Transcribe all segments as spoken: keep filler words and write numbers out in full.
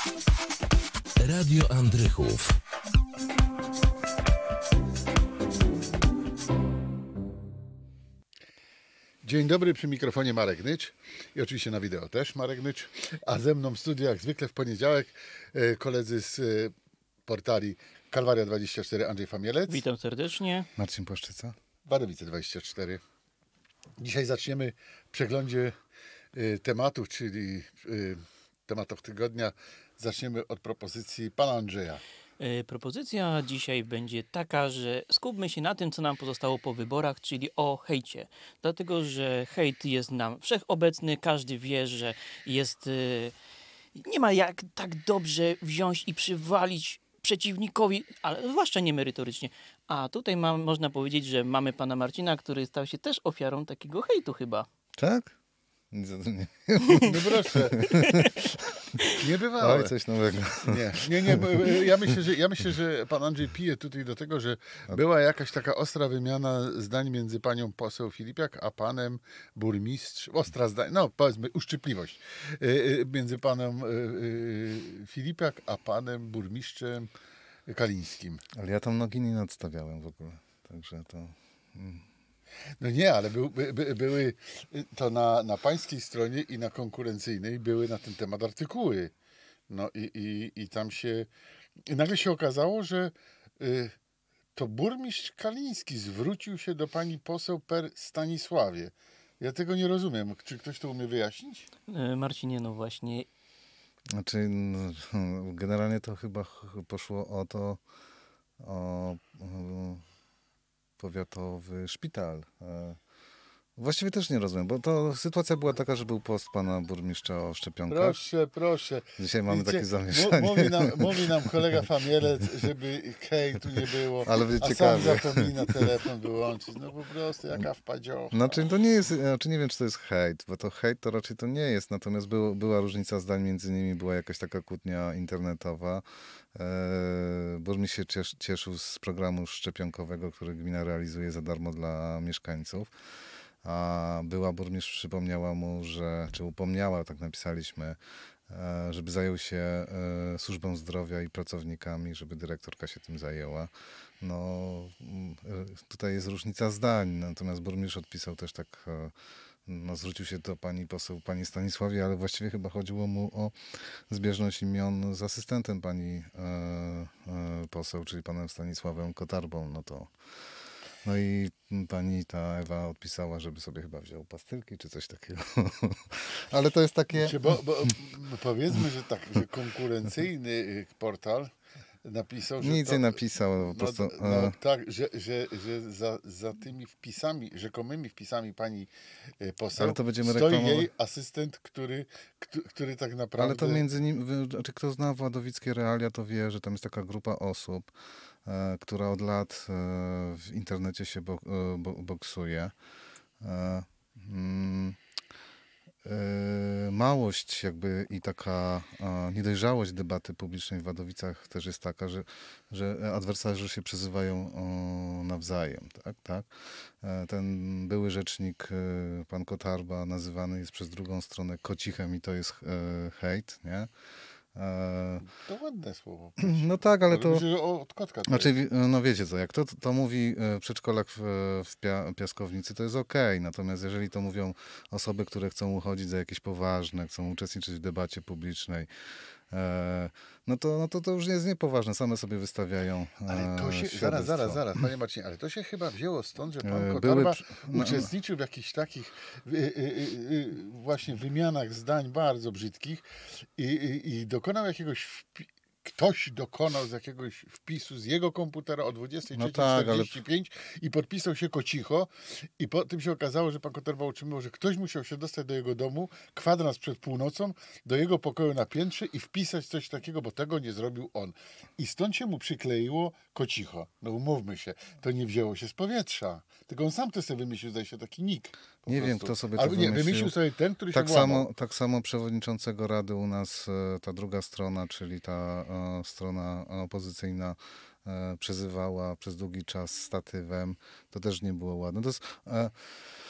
Radio Andrychów. Dzień dobry, przy mikrofonie Marek Nycz i oczywiście na wideo też Marek Nycz, a ze mną w studiu jak zwykle w poniedziałek koledzy z portali Kalwaria dwadzieścia cztery, Andrzej Famielec. Witam serdecznie. Marcin Płaszczyca. Wadowice dwadzieścia cztery. Dzisiaj zaczniemy w przeglądzie tematów, czyli tematów tygodnia. Zaczniemy od propozycji pana Andrzeja. Propozycja dzisiaj będzie taka, że skupmy się na tym, co nam pozostało po wyborach, czyli o hejcie. Dlatego, że hejt jest nam wszechobecny, każdy wie, że jest... Nie ma jak tak dobrze wziąć i przywalić przeciwnikowi, ale zwłaszcza nie merytorycznie. A tutaj mam, można powiedzieć, że mamy pana Marcina, który stał się też ofiarą takiego hejtu chyba. Tak? Nic o tym nie. No proszę. Nie bywało. Oj, coś nowego. Nie, nie, nie. Bo ja, myślę, że, ja myślę, że pan Andrzej pije tutaj do tego, że była jakaś taka ostra wymiana zdań między panią poseł Filipiak a panem burmistrz. Ostra zdań, no powiedzmy uszczypliwość. Między panem Filipiak a panem burmistrzem Kalińskim. Ale ja tam nogi nie nadstawiałem w ogóle. Także to... Mm. No nie, ale był, by, by, były to na, na pańskiej stronie i na konkurencyjnej były na ten temat artykuły. No i, i, i tam się... I nagle się okazało, że y, to burmistrz Kaliński zwrócił się do pani poseł per Stanisławie. Ja tego nie rozumiem. Czy ktoś to umie wyjaśnić? Marcinie, no właśnie. Znaczy, no, generalnie to chyba poszło o to, o... o powiatowy szpital. Właściwie też nie rozumiem, bo to sytuacja była taka, że był post pana burmistrza o szczepionkach. Proszę, proszę. Dzisiaj mamy Widzicie, takie zamieszanie. Mówi nam, mówi nam kolega Famielec, żeby hejtu nie było, ale będzie a ciekawie. sam zapomina telefon wyłączyć. No po prostu jaka wpadziocha. Znaczy to nie jest, znaczy nie wiem, czy to jest hejt, bo to hejt to raczej to nie jest, natomiast było, była różnica zdań między nimi, była jakaś taka kłótnia internetowa. Eee, burmistrz się cies, cieszył z programu szczepionkowego, który gmina realizuje za darmo dla mieszkańców. A była burmistrz przypomniała mu, że, czy upomniała, tak napisaliśmy, żeby zajął się służbą zdrowia i pracownikami, żeby dyrektorka się tym zajęła. No, tutaj jest różnica zdań, natomiast burmistrz odpisał też tak, no, zwrócił się do pani poseł, pani Stanisławie, ale właściwie chyba chodziło mu o zbieżność imion z asystentem pani e, e, poseł, czyli panem Stanisławem Kotarbą, no to no i pani ta Ewa odpisała, żeby sobie chyba wziął pastylki czy coś takiego. Ale to jest takie... Bo, bo, powiedzmy, że tak, że konkurencyjny portal napisał, że Nic to, nie napisał. Po prostu, no, no tak, że, że, że za, za tymi wpisami, rzekomymi wpisami pani poseł ale to będziemy stoi reklamować. jej asystent, który, który tak naprawdę... Ale to między nim, znaczy kto zna władowickie realia, to wie, że tam jest taka grupa osób, e, która od lat e, w internecie się bo, e, bo, boksuje. E, mm, małość jakby i taka a, niedojrzałość debaty publicznej w Wadowicach też jest taka, że, że adwersarze się przezywają o, nawzajem. Tak, tak? Ten były rzecznik, pan Kotarba, nazywany jest przez drugą stronę kocichem i to jest e, hejt, nie? To ładne słowo. No tak, ale to... Myślę, że od kotka to znaczy, jest. No wiecie co, jak to, to mówi w przedszkolach w, w Pia, Piaskownicy, to jest okej. Okay. Natomiast jeżeli to mówią osoby, które chcą uchodzić za jakieś poważne, chcą uczestniczyć w debacie publicznej, e, no, to, no to to już jest niepoważne. Same sobie wystawiają e, Ale to się, zaraz, zaraz, zaraz, panie Marcinie, ale to się chyba wzięło stąd, że pan Kotarba Były, no, uczestniczył w jakichś takich y, y, y, y, właśnie wymianach zdań bardzo brzydkich i, i, i dokonał jakiegoś wpi- ktoś dokonał z jakiegoś wpisu z jego komputera o dwudziestej trzeciej czterdzieści pięć no tak, ale... i podpisał się kocicho i po tym się okazało, że pan Kotarba utrzymywał, że ktoś musiał się dostać do jego domu kwadrans przed północą, do jego pokoju na piętrze i wpisać coś takiego, bo tego nie zrobił on. I stąd się mu przykleiło kocicho. No umówmy się, to nie wzięło się z powietrza, tylko on sam to sobie wymyślił, zdaje się, taki nick. Nie prostu. wiem, kto sobie to Albo wymyślił. Nie, wymyślił sobie ten, który tak się samo, tak samo przewodniczącego Rady u nas, ta druga strona, czyli ta e, strona opozycyjna e, przezywała przez długi czas statywem. To też nie było ładne. To jest, e,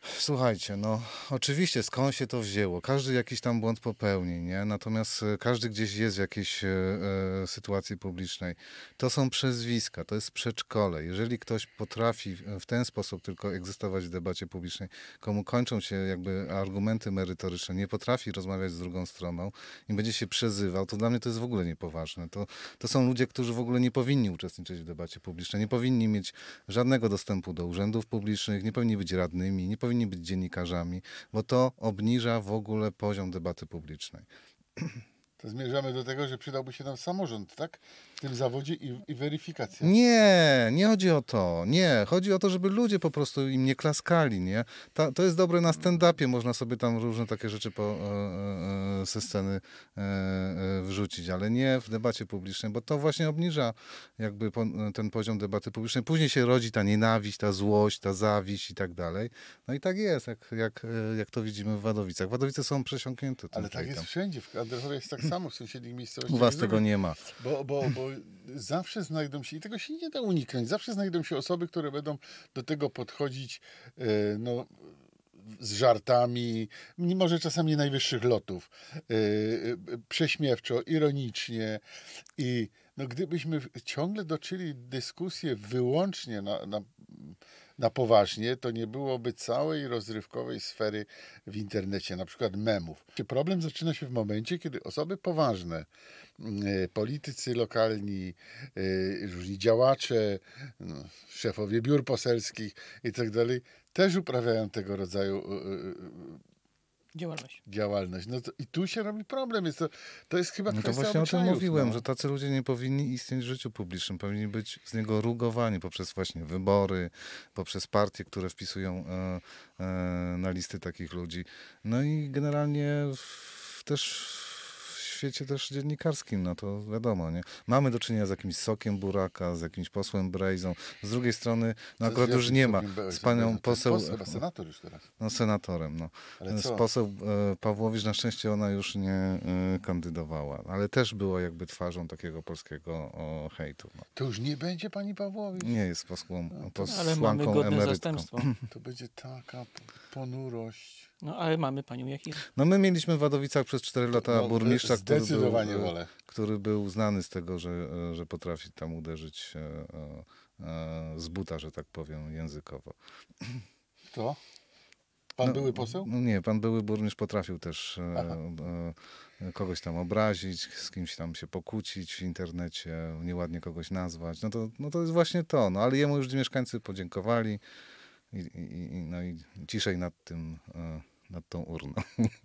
Słuchajcie, no oczywiście skąd się to wzięło? Każdy jakiś tam błąd popełni, nie? Natomiast e, każdy gdzieś jest w jakiejś e, e, sytuacji publicznej. To są przezwiska, to jest przedszkole. Jeżeli ktoś potrafi w w ten sposób tylko egzystować w debacie publicznej, komu kończą się jakby argumenty merytoryczne, nie potrafi rozmawiać z drugą stroną i będzie się przezywał, to dla mnie to jest w ogóle niepoważne. To, to są ludzie, którzy w ogóle nie powinni uczestniczyć w debacie publicznej, nie powinni mieć żadnego dostępu do urzędów publicznych, nie powinni być radnymi, nie powinni być dziennikarzami, bo to obniża w ogóle poziom debaty publicznej. To zmierzamy do tego, że przydałby się nam samorząd, tak? W tym zawodzie i, i weryfikacja. Nie, nie chodzi o to. Nie, chodzi o to, żeby ludzie po prostu im nie klaskali, nie? Ta, to jest dobre na stand-upie, można sobie tam różne takie rzeczy po, e, e, ze sceny e, e, wrzucić, ale nie w debacie publicznej, bo to właśnie obniża jakby po, ten poziom debaty publicznej. Później się rodzi ta nienawiść, ta złość, ta zawiść i tak dalej. No i tak jest, jak, jak, e, jak to widzimy w Wadowicach. Wadowice są przesiąknięte tym Ale tak jest hejtem. wszędzie. W Andrychowie jest tak samo, w sąsiednich miejscowościach. U was jest tego drugie. nie ma. Bo, bo, bo zawsze znajdą się, i tego się nie da uniknąć, zawsze znajdą się osoby, które będą do tego podchodzić e, no, z żartami, może czasami nie najwyższych lotów, e, e, prześmiewczo, ironicznie. I no, gdybyśmy ciągle toczyli dyskusję wyłącznie na, na, na poważnie, to nie byłoby całej rozrywkowej sfery w internecie, na przykład memów. Problem zaczyna się w momencie, kiedy osoby poważne, e, politycy lokalni, e, różni działacze, no, szefowie biur poselskich i tak dalej, też uprawiają tego rodzaju e, Działalność. działalność. No to, i tu się robi problem. Jest to, to jest chyba No to kwestia właśnie o tym obyczajów, mówiłem, no. że tacy ludzie nie powinni istnieć w życiu publicznym. Powinni być z niego rugowani poprzez właśnie wybory, poprzez partie, które wpisują e, e, na listy takich ludzi. No i generalnie w, też w świecie też dziennikarskim, no to wiadomo, nie? Mamy do czynienia z jakimś sokiem buraka, z jakimś posłem Brejzą. Z drugiej strony, no Co akurat z już jakim nie ma. sokiem Brejzą? Z panią To jest poseł, poseł, chyba senator już teraz. no senatorem, no. Ale Z co? poseł e, Pawłowicz, na szczęście ona już nie e, kandydowała, ale też była jakby twarzą takiego polskiego o, hejtu. No. To już nie będzie pani Pawłowicz. Nie jest posłą, Ale mamy posłanką godne emerytką. zastępstwo. To będzie taka p- ponurość. No ale mamy panią Jachirę. No my mieliśmy w Wadowicach przez cztery lata No, burmistrza, który był, zdecydowanie e, wolę. który był znany z tego, że, e, że potrafi tam uderzyć e, e, e, z buta, że tak powiem, językowo. Kto? Pan No, były poseł? No nie, pan były burmistrz potrafił też e, Aha. e, kogoś tam obrazić, z kimś tam się pokłócić w internecie, nieładnie kogoś nazwać. No to, no to jest właśnie to. No ale jemu już mieszkańcy podziękowali i, i, i, no i ciszej nad tym, e, nad tą urną.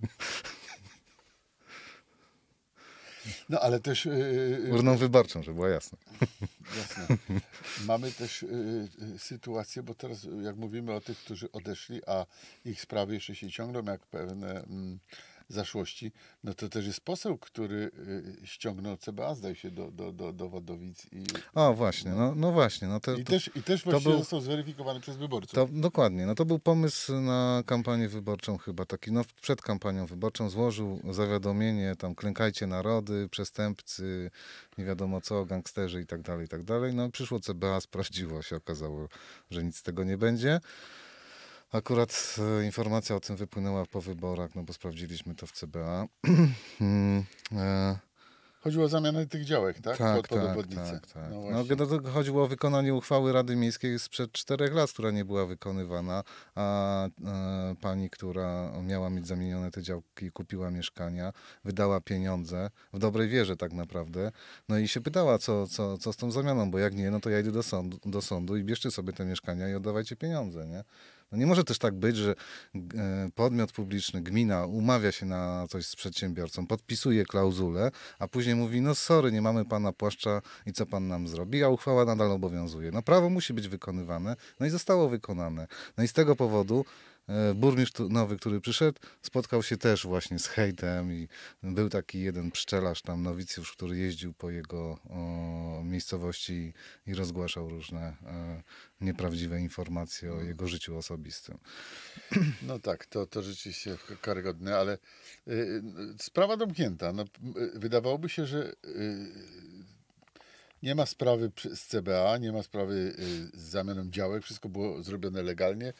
No ale też... Yy, Urną wyborczą, żeby było jasne. Jasne. Mamy też y, y, sytuację, bo teraz y, jak mówimy o tych, którzy odeszli, a ich sprawy jeszcze się ciągną jak pewne mm, zaszłości, no to też jest poseł, który y, ściągnął C B A, zdaje się, do, do, do, do Wadowic. I, O właśnie, no, no właśnie. No to, i, to, też, i też właściwie był- został zweryfikowany przez wyborców. To dokładnie. No to był pomysł na kampanię wyborczą chyba taki, no przed kampanią wyborczą złożył zawiadomienie, tam klękajcie narody, przestępcy, nie wiadomo co, gangsterzy i tak dalej, i tak dalej. No przyszło C B A, sprawdziło się, okazało, że nic z tego nie będzie. Akurat e, informacja o tym wypłynęła po wyborach, no bo sprawdziliśmy to w C B A. Mm, e, Chodziło o zamianę tych działek, tak? Tak, pod, pod tak, obwodnicę. tak, tak. No No, właśnie. generalnie chodziło o wykonanie uchwały Rady Miejskiej sprzed czterech lat, która nie była wykonywana, a e, pani, która miała mieć zamienione te działki, kupiła mieszkania, wydała pieniądze, w dobrej wierze tak naprawdę, no i się pytała, co, co, co z tą zamianą, bo jak nie, no to ja idę do sądu, do sądu i bierzcie sobie te mieszkania i oddawajcie pieniądze, nie? No nie może też tak być, że e, podmiot publiczny, gmina umawia się na coś z przedsiębiorcą, podpisuje klauzulę, a później mówi, no sorry, nie mamy pana płaszcza i co pan nam zrobi, a uchwała nadal obowiązuje. No prawo musi być wykonywane, no i zostało wykonane. No i z tego powodu e, burmistrz tu- nowy, który przyszedł, spotkał się też właśnie z hejtem i był taki jeden pszczelarz tam, nowicjusz, który jeździł po jego o, miejscowości i, i rozgłaszał różne e, nieprawdziwe informacje o jego życiu osobistym. No tak, to, to rzeczywiście karygodne, ale y, y, sprawa domknięta. No, y, wydawałoby się, że y, nie ma sprawy przy- z C B A, nie ma sprawy y, z zamianą działek, wszystko było zrobione legalnie,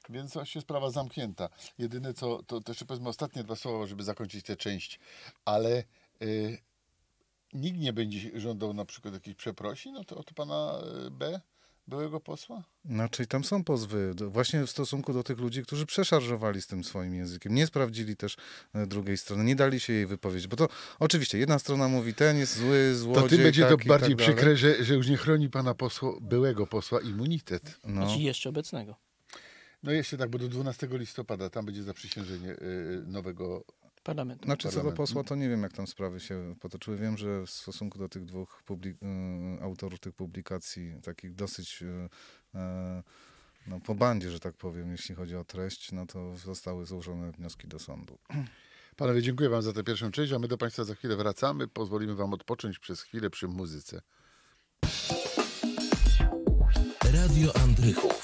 Więc właśnie sprawa zamknięta. Jedyne co, to, to jeszcze powiedzmy ostatnie dwa słowa, żeby zakończyć tę część, ale y, nikt nie będzie żądał na przykład jakichś przeprosin od, od pana y, B, byłego posła? Znaczy tam są pozwy do, właśnie w stosunku do tych ludzi, którzy przeszarżowali z tym swoim językiem. Nie sprawdzili też e, drugiej strony, nie dali się jej wypowiedzieć, bo to oczywiście jedna strona mówi, ten jest zły, złodziej, To tym będzie to taki, bardziej tak dalej. przykre, że, że już nie chroni pana posła, byłego posła immunitet. No. Znaczy jeszcze obecnego. No jeszcze tak, bo do dwunastego listopada tam będzie zaprzysiężenie y, nowego. Parlamentu. Znaczy co do Parlament. posła, to nie wiem, jak tam sprawy się potoczyły. Wiem, że w stosunku do tych dwóch publik- y, autorów tych publikacji, takich dosyć y, y, no, po bandzie, że tak powiem, jeśli chodzi o treść, no to zostały złożone wnioski do sądu. Panowie, dziękuję wam za tę pierwszą część, a my do państwa za chwilę wracamy. Pozwolimy wam odpocząć przez chwilę przy muzyce. Radio Andrychów.